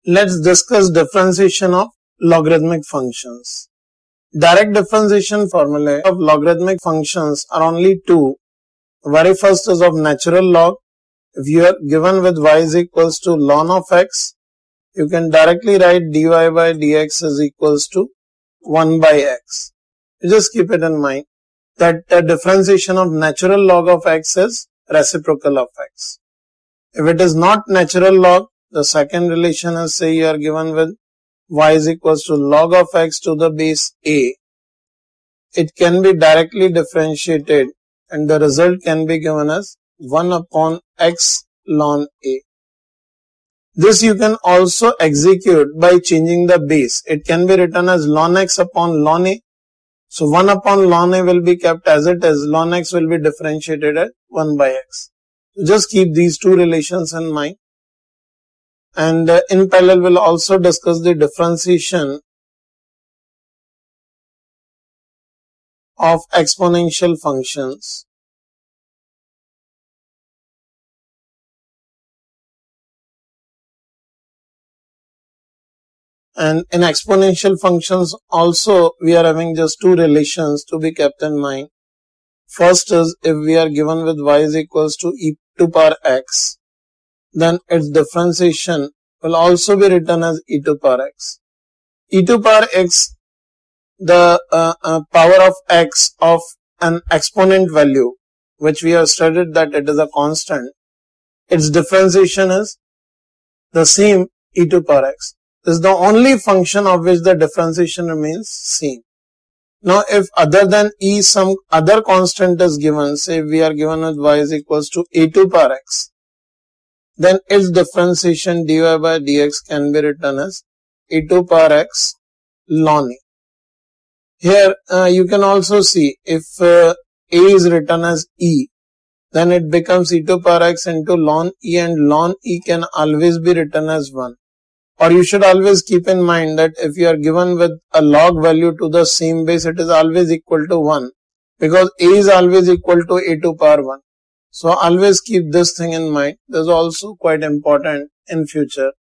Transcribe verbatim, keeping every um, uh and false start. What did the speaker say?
Let's discuss differentiation of logarithmic functions. Direct differentiation formulae of logarithmic functions are only two. Very first is of natural log. If you are given with y is equals to ln of x, you can directly write dy by dx is equals to one by x. You just keep it in mind that the differentiation of natural log of x is reciprocal of x. If it is not natural log, the second relation is, say you are given with y is equals to log of x to the base a. It can be directly differentiated and the result can be given as one upon x ln a. This you can also execute by changing the base. It can be written as ln x upon ln a. So one upon ln a will be kept as it is. Ln x will be differentiated at one by x. So just keep these two relations in mind. And uh, in parallel we'll also discuss the differentiation of exponential functions. And in exponential functions also we are having just two relations to be kept in mind. First is if we are given with y is equals to e to power x, then its differentiation will also be written as e to power x. E to power x, the uh, uh, power of x of an exponent value, which we have studied that it is a constant, its differentiation is the same e to power x. This is the only function of which the differentiation remains same. Now if other than e some other constant is given, say we are given with y is equals to a to power x, then its differentiation dy by dx can be written as e to power x ln a. Here uh, you can also see if uh, a is written as e, then it becomes e to power x into ln e, and ln e can always be written as one. Or you should always keep in mind that if you are given with a log value to the same base, it is always equal to one, because a is always equal to a to power one. So always keep this thing in mind. This is also quite important in future.